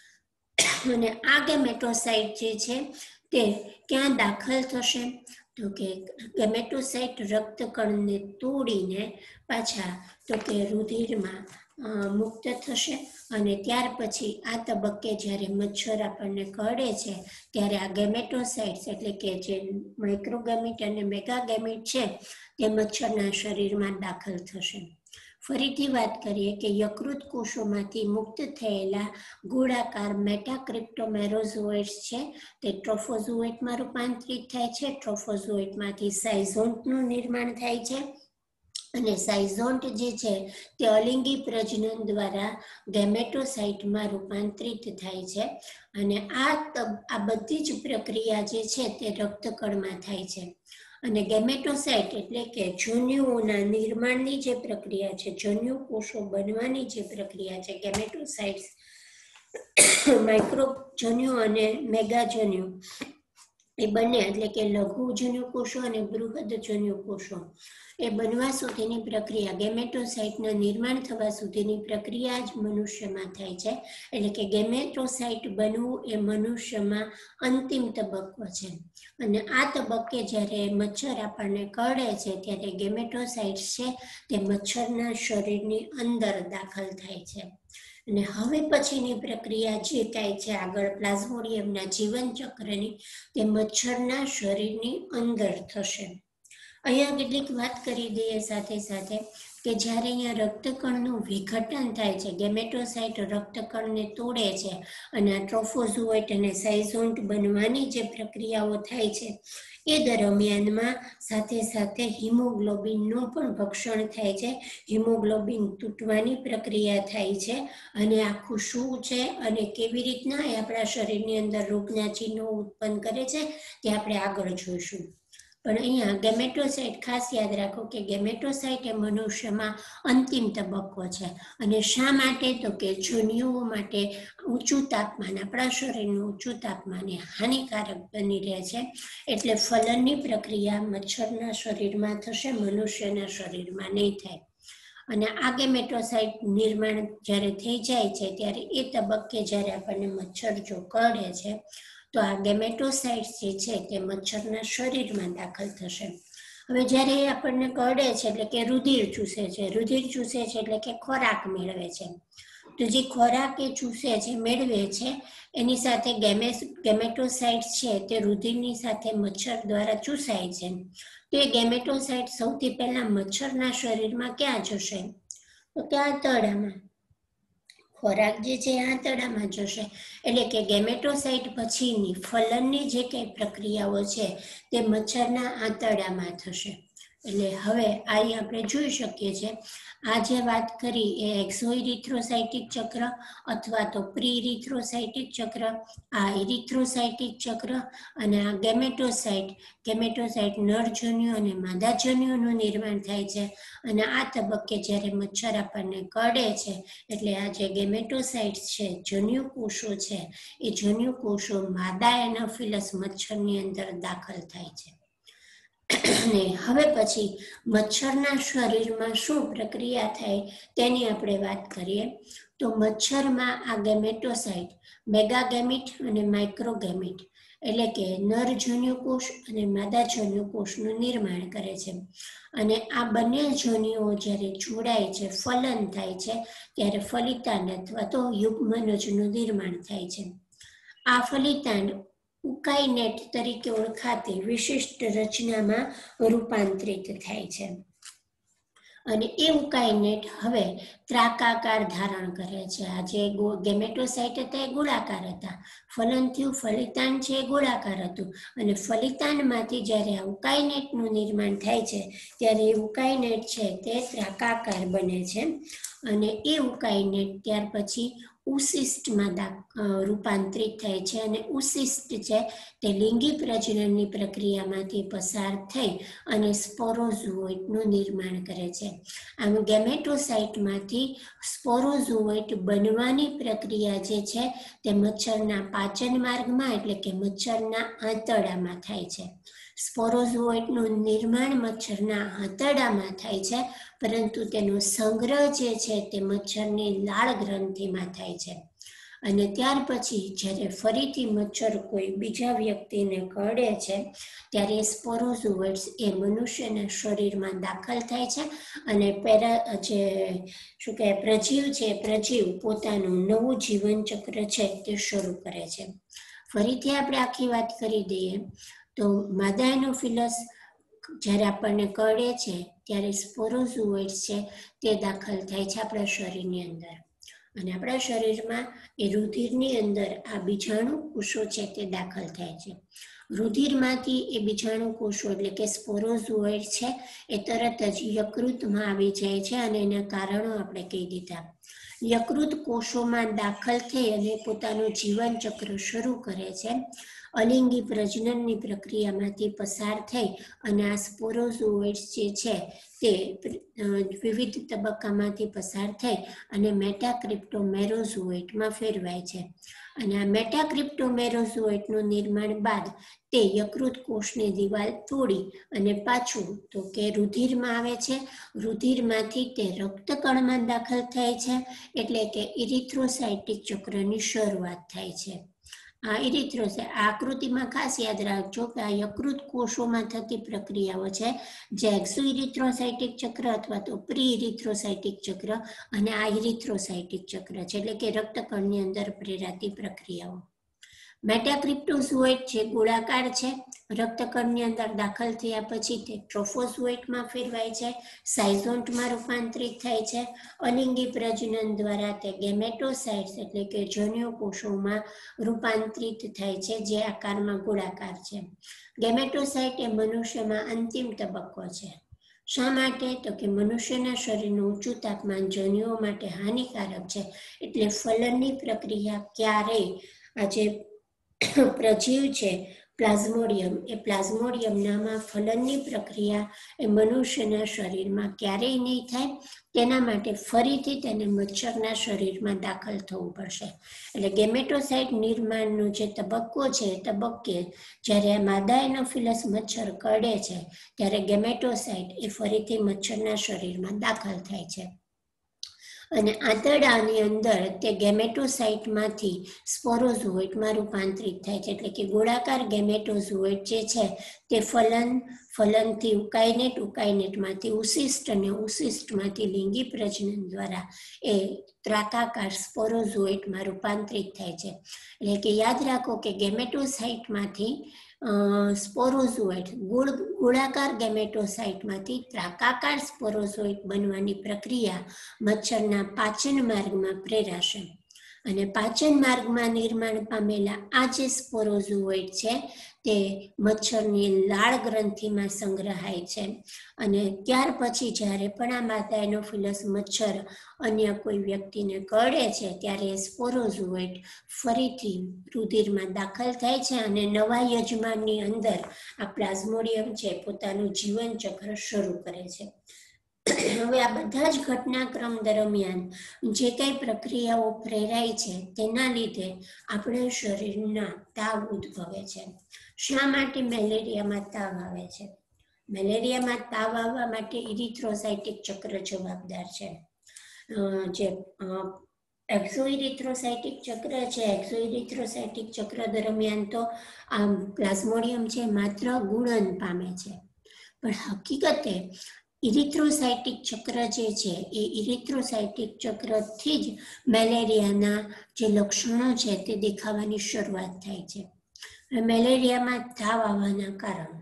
Speaker 1: અને આ ગેમેટોસાઇટ જે છે તે ક્યાં દાખલ થશે? તો કે ગેમેટોસાઇટ રક્તકણને તોડીને પાછા તો કે રુધિરમાં મુક્ત થશે અને ત્યાર પછી આ તબક્કે જ્યારે મચ્છર આપણને કરડે છે ત્યારે આ ગેમેટોસાઇટ્સ એટલે કે જે માઇક્રોગેમિટ અને મેગાગેમિટ છે તે મચ્છરના શરીરમાં દાખલ થશે. ફરીથી વાત કરીએ કે યકૃત કોષોમાંથી મુક્ત થયેલા ગોળાકાર મેટાક્રિપ્ટોમેરોઝોઇટ્સ છે તે ટ્રોફોઝોઇટમાં રૂપાંતરિત થાય છે. ટ્રોફોઝોઇટમાંથી સાયઝોન્ટનું નિર્માણ થાય છે અને સાયઝોન્ટ જે છે તે અલિંગી પ્રજનન દ્વારા ગેમેટોસાઇટમાં રૂપાંતરિત થાય છે અને આ બધી જ પ્રક્રિયા જે છે તે રક્તકણમાં થાય છે. અને ગેમેટોસાઇટ એટલે કે જન્યુઓના નિર્માણની જે પ્રક્રિયા છે, જન્યુ કોષો બનવાની જે પ્રક્રિયા છે, ગેમેટોસાઇટ્સ માઇક્રોજન્યુ અને મેગાજન્યુ એ બંને એટલે કે લઘુ જન્યુ કોષો અને બૃહદ જન્યુ કોષો એ બનવા સુધીની પ્રક્રિયા, ગેમેટોસાઇટના નિર્માણ થવા સુધીની પ્રક્રિયા જ મનુષ્યમાં થાય છે. એટલે કે ગેમેટોસાઇટ બનવું એ મનુષ્યમાં અંતિમ તબક્કો છે અને આ તબક્કે જ્યારે મચ્છર આપણને કરડે છે ત્યારે ગેમેટોસાઇટ્સ છે તે મચ્છરના શરીરની અંદર દાખલ થાય છે. અને હવે પછીની પ્રક્રિયા જે કાંઈ છે આગળ પ્લાઝ્મોડિયમના જીવનચક્રની તે મચ્છરના શરીરની અંદર થશે. અહીંયા કેટલીક વાત કરી દઈએ સાથે સાથે કે જ્યારે અહીંયા રક્તકણનું વિઘટન થાય છે, ગેમેટોસાઇટ રક્તકણને તોડે છે અને આ ટ્રોફોઝોઇટ અને સાયઝોન્ટ બનવાની જે પ્રક્રિયાઓ થાય છે એ દરમિયાનમાં સાથે સાથે હિમોગ્લોબિનનું પણ ભક્ષણ થાય છે. હિમોગ્લોબિન તૂટવાની પ્રક્રિયા થાય છે અને આખું શું છે અને કેવી રીતના એ આપણા શરીરની અંદર રોગના ચિહ્નો ઉત્પન્ન કરે છે તે આપણે આગળ જોઈશું. પણ અહીંયા ગેમેટોસાઇટ ખાસ યાદ રાખો કે ગેમેટોસાઇટ એ મનુષ્યમાં અંતિમ તબક્કો છે અને શા માટે? તો કે જન્યુઓ માટે ઊંચું તાપમાન, આપણા શરીરનું ઊંચું તાપમાન એ હાનિકારક બની રહે છે એટલે ફલનની પ્રક્રિયા મચ્છરના શરીરમાં થશે, મનુષ્યના શરીરમાં નહીં થાય. અને આ ગેમેટોસાઇટ નિર્માણ જ્યારે થઈ જાય છે ત્યારે એ તબક્કે જ્યારે આપણને મચ્છર જો કરડે છે તો આ ગેમેટોસાઇટ્સ જે છે તે મચ્છરના શરીરમાં દાખલ થશે. હવે જ્યારે આપણને કરડે છે એટલે કે રુધિર ચૂસે છે, રુધિર ચૂસે છે એટલે કે ખોરાક મેળવે છે. તો જે ખોરાક એ ચૂસે છે, મેળવે છે એની સાથે ગેમેટોસાઇટ્સ છે તે રુધિરની સાથે મચ્છર દ્વારા ચૂસાય છે. તો એ ગેમેટોસાઇટ સૌથી પહેલા મચ્છરના શરીરમાં ક્યાં જશે? તો કે આંતરડામાં. ખોરાક જે છે આંતરડામાં જશે એટલે કે ગેમેટોસાઇટ પછીની ફલનની જે કંઈ પ્રક્રિયાઓ છે તે મચ્છરના આંતરડામાં થશે. એટલે હવે અહીં આપણે જોઈ શકીએ છીએ આ જે વાત કરી એ એક્ઝોઇરિથ્રોસાઇટિક ચક્ર અથવા તો પ્રી ઇરિથ્રોસાઇટિક ચક્ર, આ ઇરિથ્રોસાઇટિક ચક્ર અને આ ગેમેટોસાઇટ નરજન્યુ અને માદાજન્યુનું નિર્માણ થાય છે. અને આ તબક્કે જ્યારે મચ્છર આપણને કરડે છે એટલે આ જે ગેમેટોસાઇટ છે, જન્યુ કોષો છે, એ જન્યુ કોષો માદા એનોફિલસ મચ્છરની અંદર દાખલ થાય છે. ને હવે પછી મચ્છરના શરીરમાં શું પ્રક્રિયા થાય તેની આપણે વાત કરીએ તો મચ્છરમાં આ ગેમેટોસાઇટ મેગાગેમિટ અને માઇક્રોગેમિટ એટલે કે નરજન્યુ કોષ અને માદા જન્યુ કોષનું નિર્માણ કરે છે. અને આ બંને જન્યુઓ જ્યારે જોડાય છે, ફલન થાય છે, ત્યારે ફલિતાંડ અથવા તો યુગ્મનજનું નિર્માણ થાય છે. આ ફલિતાંડ ઉકાઇનેટ તરીકે ઓળખાતી વિશિષ્ટ રચનામાં રૂપાંતરિત થાય છે. અને એ ઉકાઇનેટ હવે ત્રાકાકાર ધારણ કરે છે. આ જે ગેમેટોસાઇટ હતા એ ગોળાકાર હતા, ફલન થયું ફલિતાંડ છે એ ગોળાકાર હતું, અને ફલિતાંડમાંથી જ્યારે આ ઉકાઇનેટનું નિર્માણ થાય છે ત્યારે એ ઉકાઇનેટ છે તે ત્રાકાકાર બને છે. અને એ ઉકાઇનેટ ત્યાર પછી ઉસિસ્ટમાં રૂપાંતરિત થાય છે. અને ઉસિસ્ટ છે તે લિંગી પ્રજનનની પ્રક્રિયામાંથી પસાર થઈ અને સ્પોરોઝોઇટનું નિર્માણ કરે છે. આમ ગેમેટોસાઇટમાંથી સ્પોરોઝોઇટ બનવાની પ્રક્રિયા જે છે તે મચ્છરના પાચન માર્ગમાં એટલે કે મચ્છરના આંતરડામાં થાય છે. સ્પોરોઝોઇટનું નિર્માણ મચ્છરના આંતરડામાં થાય છે, પરંતુ તેનો સંગ્રહ જે છે તે મચ્છરની લાળ ગ્રંથિમાં થાય છે. અને ત્યાર પછી જ્યારે ફરીથી મચ્છર કોઈ બીજા વ્યક્તિને કરડે છે ત્યારે સ્પોરોઝોઇટ્સ એ મનુષ્યના શરીરમાં દાખલ થાય છે અને પ્રજીવ છે, પ્રજીવ પોતાનું નવું જીવનચક્ર છે તે શરૂ કરે છે. ફરીથી આપણે આખી વાત કરી દઈએ તો માદા એનોફિલસ જ્યારે આપણને કરડે છે ત્યારે સ્પોરોઝોઇટ્સ છે તે દાખલ થાય છે આપણા શરીરની અંદર. અને આપણા શરીરમાં એ રુધિરની અંદર આ બીજાણુ કોષો છે તે દાખલ થાય છે. રુધિરમાંથી એ બીજાણુ કોષો એટલે કે સ્પોરોઝોઇડ છે એ તરત જ યકૃતમાં આવી જાય છે અને એના કારણો આપણે કહી દીધા. યકૃત કોષોમાં દાખલ થઈ અને પોતાનું જીવન ચક્ર શરૂ કરે છે. અલિંગી પ્રજનનની પ્રક્રિયામાંથી પસાર થઈ અને આ સ્પોરોઝોઇડ્સ જે છે તે વિવિધ તબક્કામાંથી પસાર થઈ અને મેટાક્રિપ્ટોમેરોઝોઇટમાં ફેરવાય છે. અને આ મેટાક્રિપ્ટોમેરોઝોઇટનું નિર્માણ બાદ તે યકૃત કોષની દિવાલ તોડી અને પાછું તો કે રુધિરમાં આવે છે. રુધિરમાંથી તે રક્તકણમાં દાખલ થાય છે, એટલે કે ઇરિથ્રોસાઇટિક ચક્રની શરૂઆત થાય છે. આ આકૃતિમાં ખાસ યાદ રાખજો કે આ યકૃત કોષોમાં થતી પ્રક્રિયાઓ છે, જે એક્ઝોઇરિથ્રોસાઇટિક ચક્ર અથવા તો પ્રી ઇરિથ્રોસાઇટિક ચક્ર અને આ ઇરિથ્રોસાઇટિક ચક્ર છે, એટલે કે રક્તકણની અંદર પ્રેરાતી પ્રક્રિયાઓ. મેટાક્રિપ્ટોઝોઇટ જે ગોળાકાર છે, રક્તકણની અંદર દાખલ થયા પછી તે ટ્રોફોઝોઇટમાં ફેરવાય છે, સાયઝોન્ટમાં રૂપાંતરિત થાય છે. અલિંગી પ્રજનન દ્વારા તે ગેમેટોસાઇટ્સ એટલે કે જન્યુ કોષોમાં રૂપાંતરિત થાય છે, જે આકારમાં ગોળાકાર છે. ગેમેટોસાઇટ એ મનુષ્યમાં અંતિમ તબક્કો છે. શા માટે? તો કે મનુષ્યના શરીરનું ઊંચું તાપમાન જન્યુઓ માટે હાનિકારક છે, એટલે ફલનની પ્રક્રિયા ક્યારેય આ જે પ્રજીવ છે પ્લાઝ્મોડિયમ, એ પ્લાઝ્મોડિયમનામાં ફલનની પ્રક્રિયા એ મનુષ્યના શરીરમાં ક્યારેય નહીં થાય. તેના માટે ફરીથી તેને મચ્છરના શરીરમાં દાખલ થવું પડશે. એટલે ગેમેટોસાઇટ નિર્માણનો જે તબક્કો છે એ તબક્કે જ્યારે માદા એનોફિલસ મચ્છર કરડે છે ત્યારે ગેમેટોસાઇટ એ ફરીથી મચ્છરના શરીરમાં દાખલ થાય છે. અને આંતરડાની અંદર તે ગેમેટોસાઇટમાંથી સ્પોરોઝોઇટમાં રૂપાંતરિત થાય છે, એટલે કે ગોળાકાર ગેમેટોઝોઇટ જે છે તે ફલનથી ઉકાઇનેટમાંથી ઉસિષ્ટ અને ઉસિષ્ટમાંથી લિંગી પ્રજનન દ્વારા એ ત્રાકાકાર સ્પોરોઝોઇટમાં રૂપાંતરિત થાય છે. એટલે કે યાદ રાખો કે ગેમેટોસાઇટમાંથી સ્પોરોઝોઇટ ગોળાકાર ગેમેટોસાઇટમાંથી ત્રાકાકાર સ્પોરોઝોઇટ બનવાની પ્રક્રિયા મચ્છરના પાચન માર્ગમાં પ્રેરાશે. અને પાચન માર્ગમાં નિર્માણ પામેલા આ જે સ્પોરોઝોઇડ છે તે મચ્છરની લાળ ગ્રંથિમાં સંગ્રહાય છે અને ત્યાર પછી જ્યારે પણ આ માતા એનોફિલસ મચ્છર અન્ય કોઈ વ્યક્તિને કરડે છે ત્યારે સ્પોરોઝોઇડ ફરીથી રુધિરમાં દાખલ થાય છે અને નવા યજમાનની અંદર આ પ્લાઝ્મોડિયમ છે પોતાનું જીવન ચક્ર શરૂ કરે છે. હવે આ બધા જ ઘટનાક્રમ દરમિયાન જે કઈ પ્રક્રિયાઓ પ્રેરાય છે તેના લીધે આપણા શરીરના તાવ ઉદ્ભવે છે. શા માટે મેલેરિયામાં તાવ આવે છે? મેલેરિયામાં તાવ આવવા માટે ઇરિથ્રોસાઇટિક ચક્ર જવાબદાર છે. જે એક્ઝોઇરિથ્રોસાઇટિક ચક્ર છે, એક્ઝોઇરિથ્રોસાઇટિક ચક્ર દરમિયાન તો આ પ્લાઝ્મોડિયમ છે માત્ર ગુણન પામે છે, પણ હકીકતે ઇરિથ્રોસાઇટિક ચક્ર જે છે એ ઇરિથ્રોસાઇટિક ચક્રથી જ મેલેરિયાના જે લક્ષણો છે તે દેખાવાની શરૂઆત થાય છે. મેલેરિયામાં તાવ આવવાના કારણો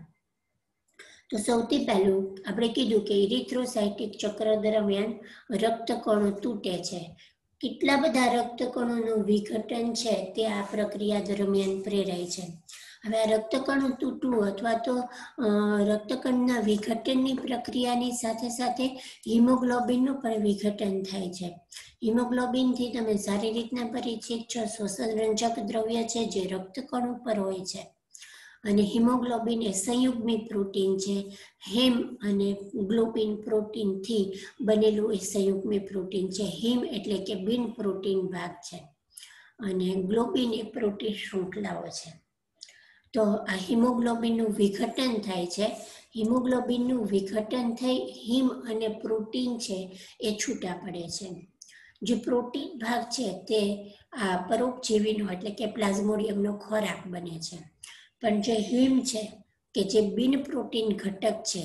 Speaker 1: તો સૌથી પહેલું આપણે કીધું કે ઇરિથ્રોસાઇટિક ચક્ર દરમિયાન રક્તકણો તૂટે છે. કેટલા બધા રક્તકણોનું વિઘટન છે તે આ પ્રક્રિયા દરમિયાન પ્રેરાય છે. હવે આ રક્તકણો તૂટવું અથવા તો રક્તકણના વિઘટનની પ્રક્રિયાની સાથે સાથે હિમોગ્લોબિનનું પણ વિઘટન થાય છે. હિમોગ્લોબિનથી તમે સારી રીતના પરિચિત છો. શ્વસનરંજક દ્રવ્ય છે જે રક્તકણ ઉપર હોય છે અને હિમોગ્લોબિન એ સંયુગ્મી પ્રોટીન છે. હેમ અને ગ્લોબિન પ્રોટીનથી બનેલું એ સંયુગ્મી પ્રોટીન છે. હિમ એટલે કે બિન પ્રોટીન ભાગ છે અને ગ્લોબિન એ પ્રોટીન શૃંખલાઓ છે. તો આ હિમોગ્લોબિનનું વિઘટન થાય છે. હિમોગ્લોબિનનું વિઘટન થઈ હિમ અને પ્રોટીન છે એ છૂટા પડે છે. જે પ્રોટીન ભાગ છે તે આ પરોપજીવીનો એટલે કે પ્લાઝ્મોડિયમનો ખોરાક બને છે. પણ જે હિમ છે કે જે બિન પ્રોટીન ઘટક છે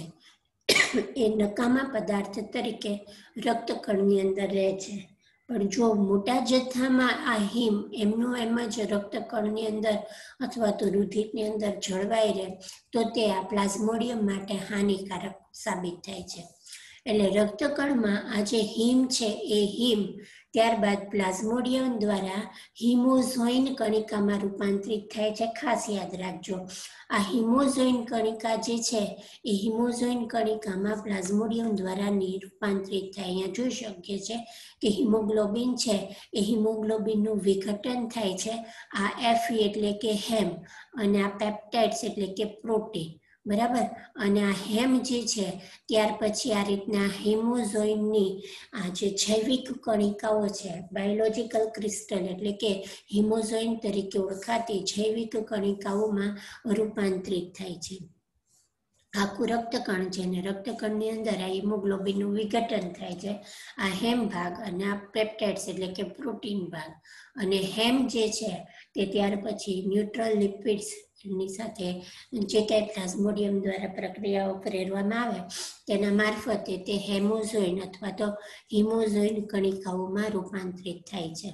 Speaker 1: એ નકામા પદાર્થ તરીકે રક્તકણની અંદર રહે છે. પણ જો મોટા જથ્થામાં આ હિમ એમનું એમ જ રક્તકણની અંદર અથવા તો રુધિરની અંદર જળવાઈ રહે તો તે આ પ્લાઝ્મોડિયમ માટે હાનિકારક સાબિત થાય છે. એટલે રક્તકણમાં આ જે હિમ છે એ હિમ ત્યારબાદ પ્લાઝ્મોડિયમ દ્વારા હિમોઝોઇન કણિકામાં રૂપાંતરિત થાય છે. ખાસ યાદ રાખજો, આ હિમોઝોઇન કણિકા જે છે એ હિમોઝોઇન કણિકામાં પ્લાઝ્મોડિયમ દ્વારા રૂપાંતરિત થાય. અહીંયા જોઈ શકીએ છીએ કે હિમોગ્લોબિન છે એ હિમોગ્લોબિનનું વિઘટન થાય છે. આ એફી એટલે કે હેમ અને આ પેપ્ટાઇડ્સ એટલે કે પ્રોટીન, બરાબર. અને આ હેમ જે છે ત્યાર પછી આ રીતના હિમોઝોઇનની આ જે જૈવિક કણિકાઓ છે, બાયોલોજિકલ ક્રિસ્ટલ એટલે કે હિમોઝોઇન તરીકે ઓળખાતી જૈવિક કણિકાઓમાં રૂપાંતરિત થાય છે. આખું રક્તકણ છે અને રક્તકણની અંદર આ હિમોગ્લોબિનનું વિઘટન થાય છે. આ હેમ ભાગ અને આ પેપ્ટાઇડ્સ એટલે કે પ્રોટીન ભાગ. અને હેમ જે છે તે ત્યાર પછી ન્યુટ્રલ લિપિડ્સ ની સાથે જે કંઈ પ્લાઝ્મોડિયમ દ્વારા પ્રક્રિયાઓ પ્રેરવામાં આવે તેના મારફતે તે હેમોઝોઇન અથવા તો હિમોઝોઇન કણિકાઓમાં રૂપાંતરિત થાય છે.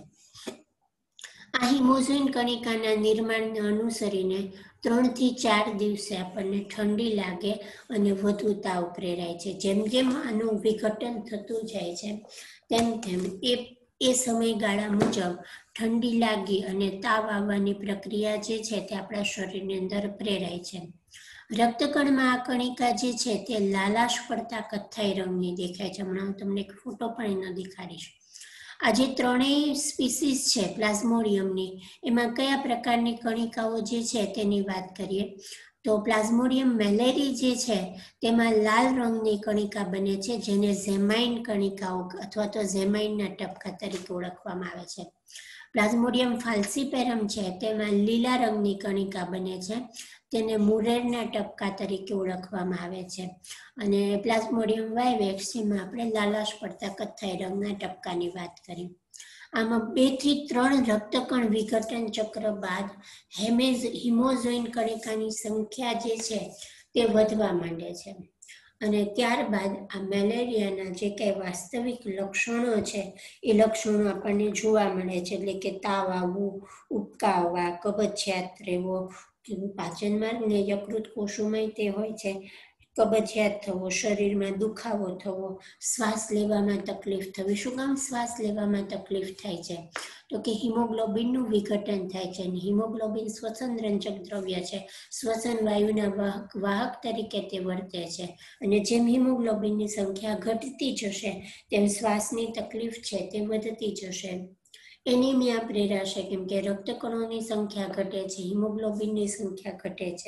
Speaker 1: આ હિમોઝોઇન કણિકાના નિર્માણને અનુસરીને 3 થી 4 દિવસે આપણને ઠંડી લાગે અને વધુ તાવ પ્રેરાય છે. જેમ જેમ આનું વિઘટન થતું જાય છે તેમ તેમ એ સમયગાળા મુજબ ઠંડી લાગી અને તાવ આવવાની પ્રક્રિયા જે છે તે આપણા શરીરની અંદર પ્રેરાય છે. રક્તકણમાં આ કણિકા જે છે તે લાલાશ પડતા કથ્થાઈ રંગની દેખાય છે. હમણાં હું તમને એક ફોટો પણ એનો દેખાડીશ. આ જે ત્રણેય સ્પીસીસ છે પ્લાઝ્મોડિયમની, એમાં કયા પ્રકારની કણિકાઓ જે છે તેની વાત કરીએ તો પ્લાઝ્મોડિયમ મેલેરી જે છે તેમાં લાલ રંગની કણિકા બને છે જેને ઝેમાઇન કણિકાઓ અથવા તો ઝેમાઇનના ટપકા તરીકે ઓળખવામાં આવે છે. પ્લાઝ્મોડિયમ ફાલ્સીપેરમ છે તેમાં લીલા રંગની કણિકા બને છે, તેને મુરેરના ટપકા તરીકે ઓળખવામાં આવે છે. અને પ્લાઝ્મોડિયમ વાઇવેક્સ જેમાં આપણે લાલાશ પડતા કથ્થાઈ રંગના ટપકાની વાત કરી. આમાં 2 થી 3 રક્તકણ વિઘટન ચક્ર બાદ હિમોઝોઇન કણિકાની સંખ્યા જે છે તે વધવા માંડે છે અને ત્યારબાદ આ મેલેરિયાના જે કંઈ વાસ્તવિક લક્ષણો છે એ લક્ષણો આપણને જોવા મળે છે. એટલે કે તાવ આવવું, ઉબકા આવવા, કબજિયાત રહેવો, પાચન માર્ગને યકૃત કોષોમાં તે હોય છે, કબજિયાત થવો, શરીરમાં દુખાવો થવો, શ્વાસ લેવામાં તકલીફ થવી. શું કામ શ્વાસ લેવામાં તકલીફ થાય છે? તો કે હિમોગ્લોબિનનું વિઘટન થાય છે. અને હિમોગ્લોબિન શ્વસન રંજક દ્રવ્ય છે, શ્વસન વાયુના વાહક તરીકે તે વર્તે છે. અને જેમ હિમોગ્લોબિનની સંખ્યા ઘટતી જશે તેમ શ્વાસની તકલીફ છે તે વધતી જશે. એનિમિયા પ્રેરાશે, કેમ કે રક્તકણોની સંખ્યા ઘટે છે, હિમોગ્લોબિનની સંખ્યા ઘટે છે.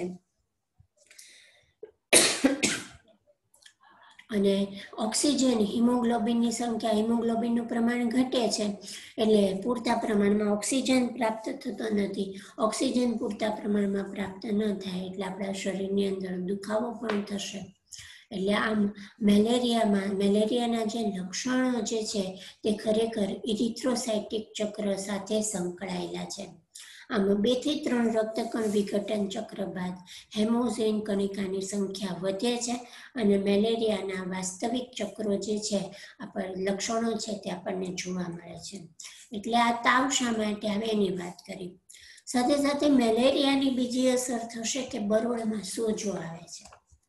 Speaker 1: અને ઓક્સિજન, હિમોગ્લોબિનની સંખ્યા, હિમોગ્લોબિનનું પ્રમાણ ઘટે છે એટલે પૂરતા પ્રમાણમાં ઓક્સિજન પ્રાપ્ત થતો નથી. ઓક્સિજન પૂરતા પ્રમાણમાં પ્રાપ્ત ન થાય એટલે આપણા શરીરની અંદર દુખાવો પણ થશે. એટલે આમ મેલેરિયાના જે લક્ષણો જે છે તે ખરેખર ઇરિથ્રોસાઇટિક ચક્ર સાથે સંકળાયેલા છે. આમ 2 થી 3 રક્તકણ વિઘટન ચક્ર બાદ હેમોઝોઇન કણિકાની સંખ્યા વધે છે અને મેલેરિયાના વાસ્તવિક ચક્રો જે છે લક્ષણો છે તે આપણને જોવા મળે છે. એટલે આ તાવ શા માટે આવે એની વાત કરી. સાથે સાથે મેલેરિયાની બીજી અસર થશે કે બરોળમાં સોજો આવે છે.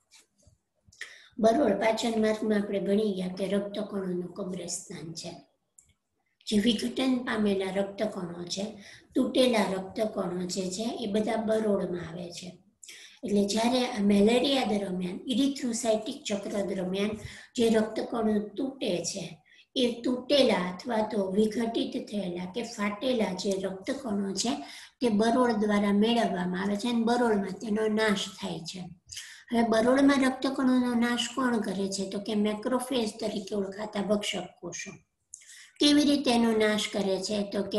Speaker 1: બરોળ પાચન માર્ગમાં આપણે ભણી ગયા કે રક્તકણોનું કબ્રસ્તાન છે. જે વિઘટન પામેલા રક્તકણો છે, તૂટેલા રક્તકણો જે છે એ બધા બરોળમાં આવે છે. એટલે જ્યારે મેલેરિયા દરમિયાન ઇરિથ્રોસાઇટિક ચક્ર દરમિયાન જે રક્તકણો તૂટે છે એ તૂટેલા અથવા તો વિઘટિત થયેલા કે ફાટેલા જે રક્તકણો છે તે બરોળ દ્વારા મેળવવામાં આવે છે અને બરોળમાં તેનો નાશ થાય છે. હવે બરોળમાં રક્તકણોનો નાશ કોણ કરે છે? તો કે મેક્રોફેજ તરીકે ઓળખાતા ભક્ષક કોષો. કેવી રીતે એનો નાશ કરે છે? તો કે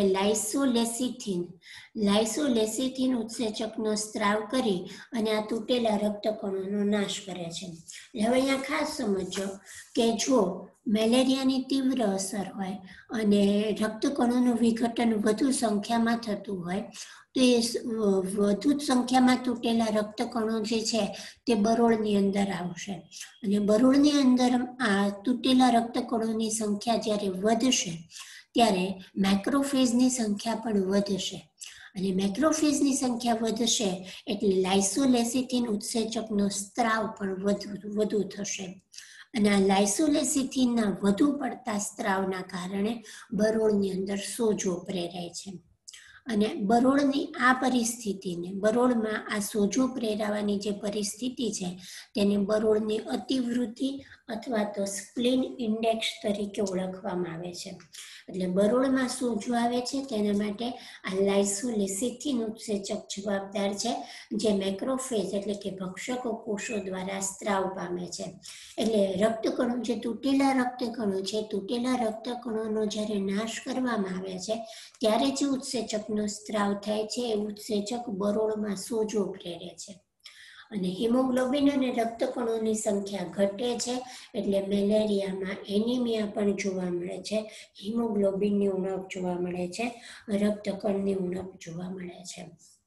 Speaker 1: લાઇસોલેસિથિન ઉત્સેચકનો સ્ત્રાવ કરી અને આ તૂટેલા રક્તકણોનો નાશ કરે છે. હવે અહીંયા ખાસ સમજો કે જો મેલેરિયાની તીવ્ર અસર હોય અને રક્તકણોનું વિઘટન વધુ સંખ્યામાં થતું હોય તો એ વધુ સંખ્યામાં તૂટેલા રક્તકણો જે છે તે બરોળની અંદર આવશે અને બરોળની અંદર આ તૂટેલા રક્તકણોની સંખ્યા જ્યારે વધશે ત્યારે મેક્રોફેજની સંખ્યા પણ વધશે અને મેક્રોફેજની સંખ્યા વધશે એટલે લાઇસોલેસિથિન ઉત્સેચકનો સ્ત્રાવ પણ વધુ થશે અને આ લાઇસોલેસિથિનના વધુ પડતા સ્ત્રાવના કારણે બરોળની અંદર સોજો પ્રેરાય છે. અને બરોળની આ પરિસ્થિતિને, બરોળમાં આ સોજો પ્રેરાવાની જે પરિસ્થિતિ છે તેને બરોળની અતિવૃદ્ધિ અથવા તો સ્પ્લીન ઇન્ડેક્સ તરીકે ઓળખવામાં આવે છે. એટલે બરોળમાં સોજો આવે છે તેના માટે આ લાઇસોલેસિથિન ઉત્સેચક જવાબદાર છે જે મેક્રોફેજ એટલે કે ભક્ષક કોષો દ્વારા સ્ત્રાવ પામે છે. એટલે રક્તકણો જે તૂટેલા રક્તકણો છે, તૂટેલા રક્તકણોનો જ્યારે નાશ કરવામાં આવે છે ત્યારે જે ઉત્સેચકનો સ્ત્રાવ થાય છે એ ઉત્સેચક બરોળમાં સોજો પ્રેરે છે અને હિમોગ્લોબિન અને રક્તકણોની સંખ્યા ઘટે છે એટલે મેલેરિયામાં એનિમિયા પણ જોવા મળે છે, હિમોગ્લોબિનની ઉણપ જોવા મળે છે, રક્તકણની ઉણપ જોવા મળે છે.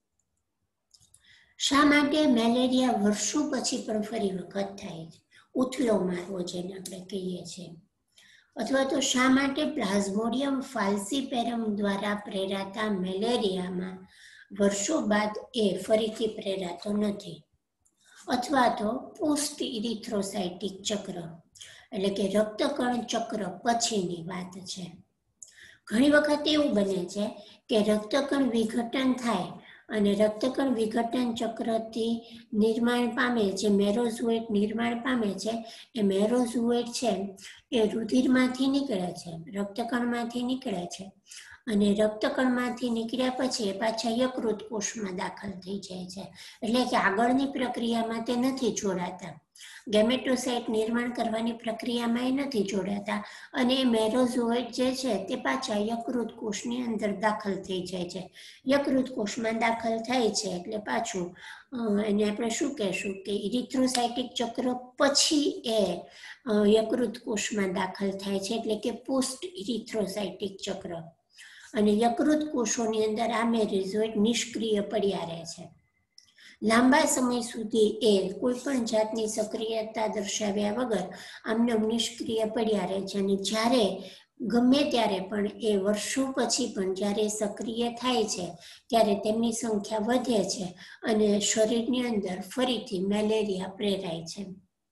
Speaker 1: શા માટે મેલેરિયા વર્ષો પછી પણ ફરી વખત થાય છે? ઉથલો મારવો જેને આપણે કહીએ છીએ. અથવા તો શા માટે પ્લાઝ્મોડિયમ ફાલ્સીપેરમ દ્વારા પ્રેરાતા મેલેરિયામાં વર્ષો બાદ એ ફરીથી પ્રેરાતો નથી? અથવા તો પોસ્ટ ઇરિથ્રોસાઇટિક ચક્ર એટલે કે રક્તકણ ચક્ર પછીની વાત છે. ઘણી વખત એવું બને છે કે રક્તકણ વિઘટન થાય અને રક્તકણ વિઘટન ચક્રથી નિર્માણ પામે, જે મેરોઝોઇટ નિર્માણ પામે છે એ મેરોઝોઇટ છે એ રુધિરમાંથી નીકળે છે, રક્તકણમાંથી નીકળે છે અને રક્તકણમાંથી નીકળ્યા પછી પાછા યકૃત કોષમાં દાખલ થઈ જાય છે. એટલે કે આગળની પ્રક્રિયામાં તે નથી જોડાતા, ગેમેટોસાઇટ નિર્માણ કરવાની પ્રક્રિયામાં એ નથી જોડાતા અને મેરોઝોઇટ જે છે તે પાછા યકૃત કોષની અંદર દાખલ થઈ જાય છે. યકૃત કોષમાં દાખલ થાય છે એટલે પાછું એને આપણે શું કહેશું કે ઇરિથ્રોસાઇટિક ચક્ર પછી એ યકૃત કોષમાં દાખલ થાય છે એટલે કે પોસ્ટ ઇરિથ્રોસાઇટિક ચક્ર. અને યકૃત કોષોની અંદર આ મેરોઝોઇટ નિષ્ક્રિય પડ્યા રહે છે. લાંબા સમય સુધી એ કોઈ પણ જાતની સક્રિયતા દર્શાવ્યા વગર આમને નિષ્ક્રિય પડ્યા રહે છે અને જ્યારે ગમે ત્યારે પણ એ વર્ષો પછી પણ જ્યારે સક્રિય થાય છે ત્યારે તેમની સંખ્યા વધે છે અને શરીરની અંદર ફરીથી મેલેરિયા પ્રેરાય છે.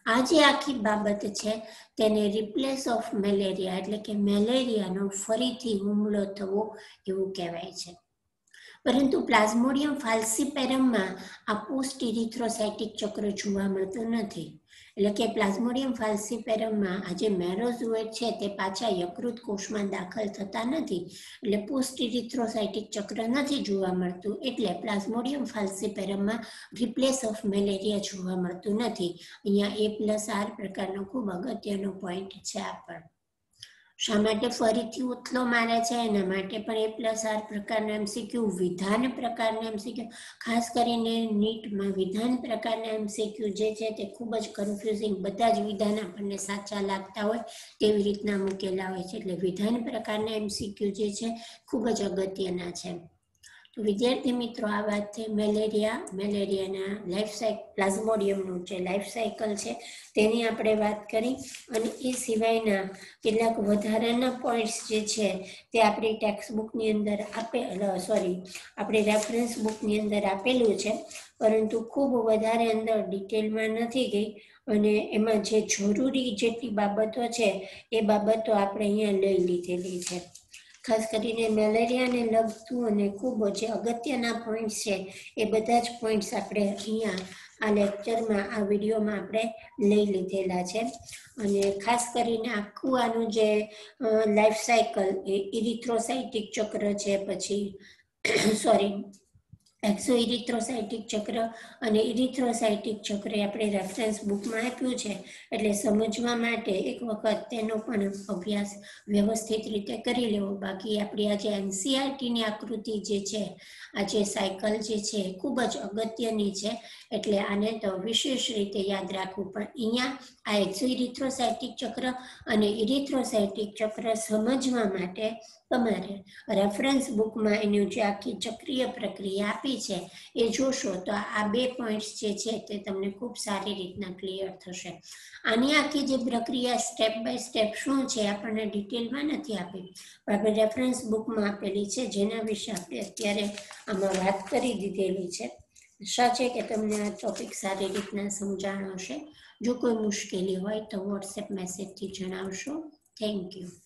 Speaker 1: આ જે આખી બાબત છે તેને રિપ્લેસ ઓફ મેલેરિયા એટલે કે મેલેરિયાનો ફરીથી હુમલો થવો એવું કહેવાય છે. પરંતુ પ્લાઝ્મોડિયમ ફાલ્સીપેરમમાં આ પોસ્ટ ઇરિથ્રોસાઇટિક ચક્ર જોવા મળતું નથી. એટલે કે પ્લાઝ્મોડિયમ ફાલ્સીપેરમમાં આ જે મેરોઝોએટ છે તે પાછા યકૃત કોષમાં દાખલ થતા નથી, એટલે પોસ્ટ ઇરિથ્રોસાઇટિક ચક્ર નથી જોવા મળતું, એટલે પ્લાઝ્મોડિયમ ફાલ્સીપેરમમાં રિપ્લેસ ઓફ મેલેરિયા જોવા મળતું નથી. અહીંયા A+R પ્રકારનો ખૂબ અગત્યનો પોઈન્ટ છે. આ પણ શા માટે ફરીથી ઉથલો મારે છે એના માટે પણ A+R પ્રકારના MCQ, વિધાન પ્રકારના MCQ, ખાસ કરીને નીટમાં વિધાન પ્રકારના MCQ જે છે તે ખૂબ જ કન્ફ્યુઝિંગ, બધા જ વિધાન આપણને સાચા લાગતા હોય તેવી રીતના મૂકેલા હોય છે, એટલે વિધાન પ્રકારના MCQ જે છે ખૂબ જ અગત્યના છે. તો વિદ્યાર્થી મિત્રો, આ વાત થઈ મેલેરિયાના લાઈફ સાયકલ, પ્લાઝ્મોડિયમનું જે લાઈફ સાયકલ છે તેની આપણે વાત કરી, અને એ સિવાયના કેટલાક વધારાના પોઈન્ટ્સ જે છે તે આપણી ટેક્સ્ટ બુકની અંદર આપણી રેફરન્સ બુકની અંદર આપેલું છે, પરંતુ ખૂબ વધારે અંદર ડિટેલમાં નથી ગઈ, અને એમાં જે જરૂરી જેટલી બાબતો છે એ બાબતો આપણે અહીંયા લઈ લીધેલી છે. ખાસ કરીને મેલેરિયાને લગતું અને ખૂબ જે અગત્યના પોઈન્ટ્સ છે એ બધા જ પોઈન્ટ્સ આપણે અહીંયા આ લેક્ચરમાં, આ વિડીયોમાં આપણે લઈ લીધેલા છે. અને ખાસ કરીને આખું આનું જે લાઈફ સાયકલ એ ઇરિથ્રોસાઇટિક ચક્ર છે, પછી એક્સો-ઇરિથ્રોસાઇટિક ચક્ર અને ઇરિથ્રોસાઇટિક ચક્ર આપણે રેફરન્સ બુકમાં આપ્યું છે, એટલે સમજવા માટે એક વખત તેનો પણ અભ્યાસ વ્યવસ્થિત રીતે કરી લેવો. બાકી આપણી આ જે NCERTની આકૃતિ જે છે, આ જે સાયકલ જે છે ખૂબ જ અગત્યની છે, એટલે આને તો વિશેષ રીતે યાદ રાખવું. પણ અહીંયા આ એક્સો-ઇરિથ્રોસાઇટિક ચક્ર અને ઇરિથ્રોસાઇટિક ચક્ર સમજવા માટે તમારે રેફરન્સ બુકમાં એની જે આખી ચક્રીય પ્રક્રિયા આપી છે એ જોશો તો આ 2 પોઈન્ટ્સ જે છે તે તમને ખૂબ સારી રીતના ક્લિયર થશે. આની આખી જે પ્રક્રિયા સ્ટેપ બાય સ્ટેપ શું છે આપણને ડિટેલમાં નથી આપી, પણ આપણે રેફરન્સ બુકમાં આપેલી છે, જેના વિશે આપણે અત્યારે આમાં વાત કરી દીધેલી છે. આશા છે કે તમને આ ટોપિક સારી રીતના સમજાણો હશે. જો કોઈ મુશ્કેલી હોય તો વોટ્સએપ મેસેજથી જણાવશો. Thank you.